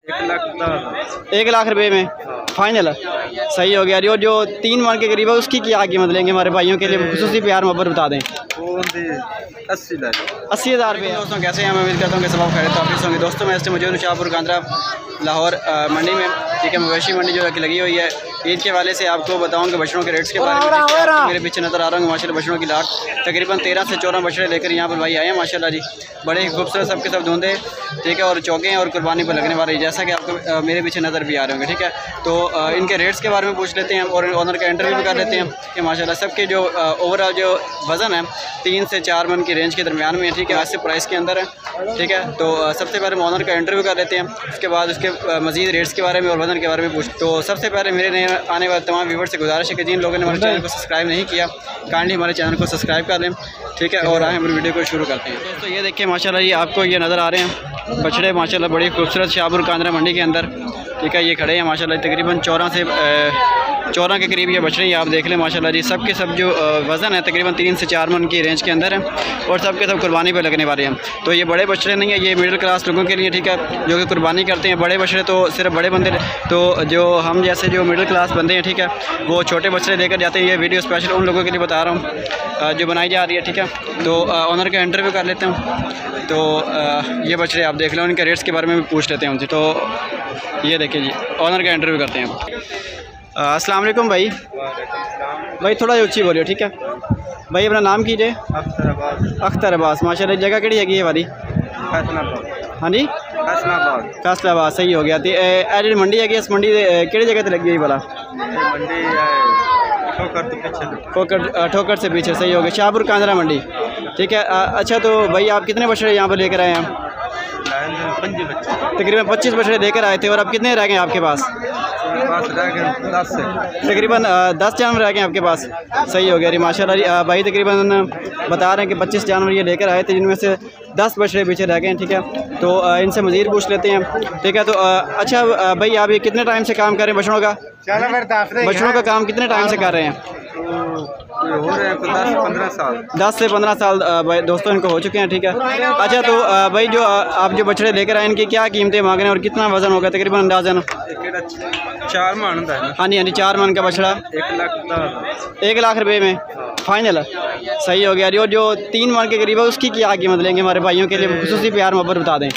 1 लाख रुपए में फाइनल सही हो गया। और जो 3 मन के करीब है उसकी क्या कीमत लेंगे हमारे भाइयों के लिए खुसूसी प्यार मोहब्बत बता दें। 80,000 रुपये। दोस्तों कैसे हैं, मैं उम्मीद करता हूँ कि सब आप खैरियत वापस होंगे। दोस्तों मैं इस टाइम मौजूद हूँ शाहपुर कांद्रा लाहौर मंडी में, ठीक है। मवेशी मंडी जो है कि लगी हुई है। ईद के वाले से आपको बताऊँ कि बछड़ों के रेट्स के बारे में मेरे पीछे नज़र आ रहा हूँ माशाल्लाह बछड़ों की लाट तकरीबन 13 से 14 बछड़े लेकर यहाँ पर भाई आए हैं माशाल्लाह जी। बड़े ही खूबसूरत सबके सब धुंधे, ठीक है, और चौके हैं और कुर्बानी पर लगने वाले जैसा कि आपको मेरे पीछे नज़र भी आ रहे होंगे, ठीक है। तो इनके रेट्स के बारे में पूछ लेते हैं और ऑनर का इंटरव्यू भी कर लेते हैं कि माशाल्लाह सबके जो ओवरऑल जो वज़न है 3 से 4 मन की रेंज के दरमियान में है, ठीक है, ऐसे प्राइस के अंदर है, ठीक है। तो सबसे पहले ऑनर का इंटरव्यू कर लेते हैं, उसके बाद उसके मज़ीद रेट्स के बारे में और वज़न के बारे में पूछ। तो सबसे पहले मेरे नए आने वाले तमाम व्यूअर्स से गुजारिश है कि जिन लोगों ने हमारे चैनल को सब्सक्राइब नहीं किया काइंडली हमारे चैनल को सब्सक्राइब कर लें, ठीक है। और आए हमारी वीडियो को शुरू करते हैं। दोस्तों ये देखिए माशाल्लाह ये आपको ये नज़र आ रहे हैं बछड़े माशाल्लाह बड़ी खूबसूरत शाहपुर कांद्रा मंडी के अंदर, ठीक है। ये खड़े हैं माशाल्लाह तकरीबन 14 के करीब ये बछड़े आप देख लें माशाल्लाह जी। सब के सब जो वज़न है तकरीबन 3 से 4 मन की रेंज के अंदर है और सब के सब कुर्बानी पे लगने वाले हैं। तो ये बड़े बछड़े नहीं है, ये मिडिल क्लास लोगों के लिए, ठीक है, जो कि कुर्बानी करते हैं। बड़े बछड़े तो सिर्फ बड़े बंदे, तो जो हम जैसे जो मिडिल क्लास बंदे हैं, ठीक है, वो छोटे बछड़े लेकर जाते हैं। ये वीडियो स्पेशल उन लोगों के लिए बता रहा हूँ जो बनाई जा रही है, ठीक है। तो ऑनर का इंटरव्यू कर लेते हैं। तो ये बछड़े आप देख लें, उनके रेट्स के बारे में भी पूछ लेते हैं उनसे। तो ये देखिए जी ऑनर का इंटरव्यू करते हैं। अस्सलाम वालेकुम भाई। भाई थोड़ा ऊँची बोलिए, ठीक है भाई। अपना नाम कीजिए। अख्तर अब्बास माशाल्लाह। जगह केड़ी हैगी ये वाली? हाँ जी फैसलाबाद सही हो गया। तो मंडी हैगी, इस मंडी केड़ी जगह लगी हुई वाला? ठोकर से पीछे सही हो गया, शाहपुर कांद्रा मंडी, ठीक है। अच्छा तो भाई आप कितने बछड़े यहाँ पर लेकर आए हैं? तकरीबन 25 बछड़े लेकर आए थे। और अब कितने रह गए आपके पास? तकरीबन 10 जानवर रह गए आपके पास, सही हो गया। माशाल्लाह भाई तकरीबन बता रहे हैं कि 25 जानवर ये लेकर आए थे, जिनमें से 10 बछड़े पीछे रह गए हैं, ठीक है। तो इनसे मज़ीद पूछ लेते हैं, ठीक है। तो अच्छा भाई आप ये कितने टाइम से काम कर रहे हैं बछड़ों का? बछड़ों का काम कितने टाइम से कर रहे हैं? हो रहे हैं 10-15 साल। 10 से 15 साल भाई दोस्तों इनको हो चुके हैं, ठीक है। अच्छा तो भाई जो आप जो बछड़े लेकर आए इनकी क्या कीमतें मांग रहे हैं और कितना वज़न होगा तकरीबन अंदाज़न? 4 मन होता है। हाँ जी 4 मन का बछड़ा 1 लाख रुपए में फाइनल सही हो गया। और जो 3 मन के करीब है उसकी क्या कीमत लेंगे हमारे भाइयों के लिए खुसूसी प्यार मोहब्बत बता दें।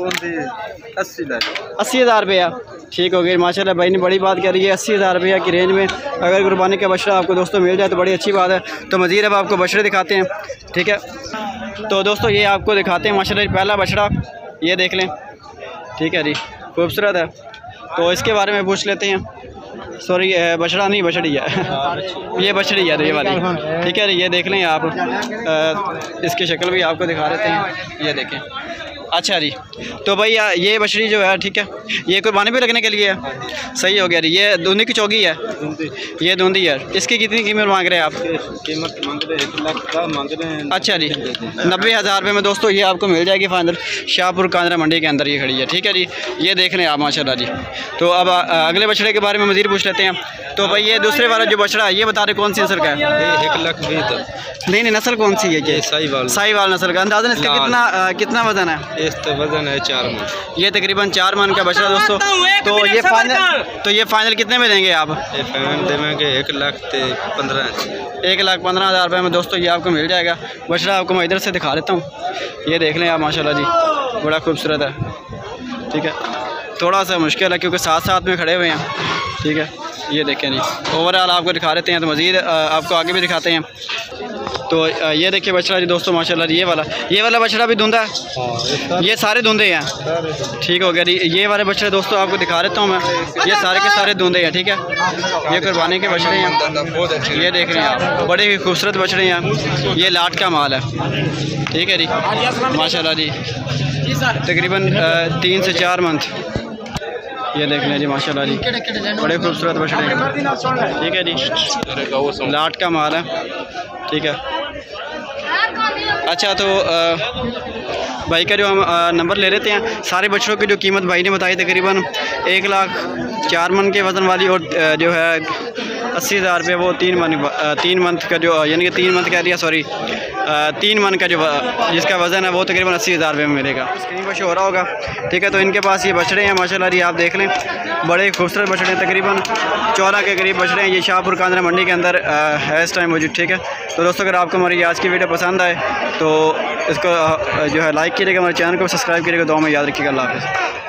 80,000 रुपया, ठीक हो गया माशाल्लाह। भाई ने बड़ी बात करी है, 80,000 रुपया की रेंज में अगर कुर्बानी का बछड़ा आपको दोस्तों मिल जाए तो बड़ी अच्छी बात है। तो मज़ीद अब आपको बछड़े दिखाते हैं, ठीक है। तो दोस्तों ये आपको दिखाते हैं माशाल्लाह पहला बछड़ा, ये देख लें, ठीक है जी, खूबसूरत है। तो इसके बारे में पूछ लेते हैं। सॉरी बछड़ा नहीं बछड़ी है ये बछड़ी है ये वाली, ठीक है। ये देख लें आप, इसकी शक्ल भी आपको दिखा देते हैं, ये देखें। अच्छा जी तो भाई ये बछड़ी जो है, ठीक है, ये कुर्बानी पे लगने के लिए है, सही हो गया जी। ये धुंधी की चौकी है, ये धुंधी है। इसकी कितनी कीमत मांग रहे हैं आप? कीमत मांग रहे 1 लाख मांग रहे हैं। अच्छा जी 90,000 रुपये में दोस्तों ये आपको मिल जाएगी फाइनल शाहपुर कांद्रा मंडी के अंदर ये खड़ी है, ठीक है जी। ये देख लें आप माशाल्लाह जी। तो अब अगले बछड़े के बारे में मज़ीद पूछ लेते हैं। तो भाई ये दूसरे वाला जो बछड़ा है ये बता रहे कौन सी नस्ल का है? 1,20,000। नहीं नस्ल कौन सी है? ये साहिवाल नस्ल का। अंदाज़न इसका कितना वज़न है? इसका वज़न है 4 मन। ये तकरीबन 4 मन का बछड़ा दोस्तों। तो ये फाइनल कितने में देंगे आप? ये फाइनल देंगे 1,15,000। 1,15,000 रुपये में दोस्तों ये आपको मिल जाएगा। बछड़ा आपको मैं इधर से दिखा देता हूँ, ये देख लें आप माशाल्लाह जी, बड़ा खूबसूरत है, ठीक है। थोड़ा सा मुश्किल है क्योंकि साथ में खड़े हुए हैं, ठीक है। ये देखें जी ओवरऑल आपको दिखा देते हैं, तो मज़ीद आपको आगे भी दिखाते हैं। तो ये देखिए बछड़ा जी दोस्तों माशाल्लाह जी। ये वाला बछड़ा भी धुंधा है, ये सारे धुंधे हैं, ठीक हो गया जी। ये वाले बछड़े दोस्तों आपको दिखा देता हूँ मैं, ये सारे के सारे धुंधे हैं, ठीक है। ये कुर्बानी के बछड़े हैं, ये देख रहे हैं आप, बड़े ही खूबसूरत बछड़े हैं। ये लाट का माल है, ठीक है जी माशाल्लाह जी। तकरीबन 3 से 4 मंथ, ये देख लें जी माशाल्लाह जी, बड़े खूबसूरत बछड़े हैं, ठीक है जी। लाट का माल है, ठीक है। अच्छा तो भाई का जो हम नंबर ले लेते हैं। सारे बछड़ों की जो कीमत भाई ने बताई तकरीबन 1,04 मन के वज़न वाली, और जो है 80,000 रुपये वो 3 मंथ का जो, यानी कि 3 मंथ कह दिया, सॉरी 3 मन का जो जिसका वज़न है वो तकरीबन 80,000 रुपये में मिलेगा। स्क्रीन पर शो हो रहा होगा, ठीक है। तो इनके पास ये बछड़े हैं माशाल्लाह, ये आप देख लें, बड़े खूबसूरत बछड़े हैं, तकरीबन 14 के करीब बछड़े हैं। ये शाहपुर कांद्रा मंडी के अंदर है इस टाइम मौजूद, ठीक है। तो दोस्तों अगर आपको हमारी आज की वीडियो पसंद आए तो इसको जो है लाइक कीजिएगा, हमारे चैनल को सब्सक्राइब कीजिएगा। दुआ में याद रखिएगा। अल्लाह हाफ़िज़।